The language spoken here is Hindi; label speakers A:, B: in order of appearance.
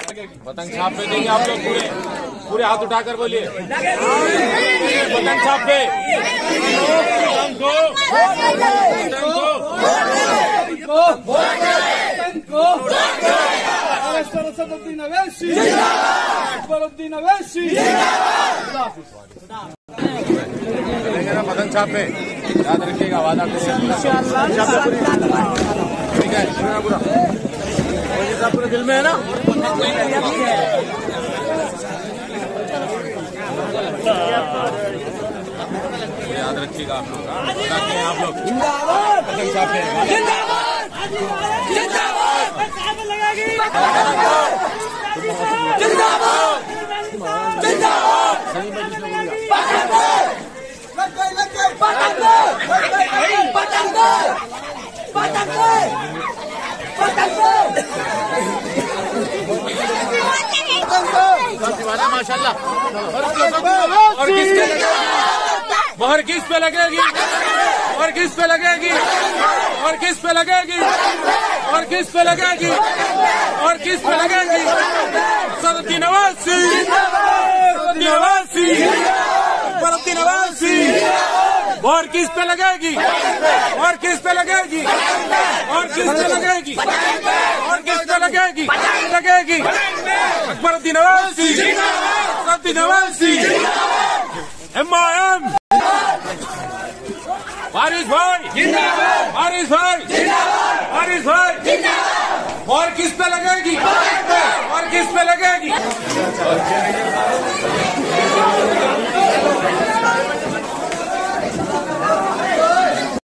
A: पतंग छाप पे देंगे आप लोग पूरे पूरे हाथ उठाकर बोलिए पतंग छाप पे चलेंगे ना पतंग छाप पे याद रखिएगा वादा ठीक है पूरा पूरे दिल में है ना याद रखिएगा आप लोग पतंग छाप पे माशाल्लाह और किस पे लगेगी और किस पे लगेगी और किस पे लगेगी और किस पे लगेगी और किस पे लगेगी सरहदी नवासी और किस पे लगेगी और किस पे लगेगी और किस पे लगेगी और किस पे लगेगी लगेगी सरहदी नवासी MIM हारिस भाई और किस पे लगेगी और किस पे लगेगी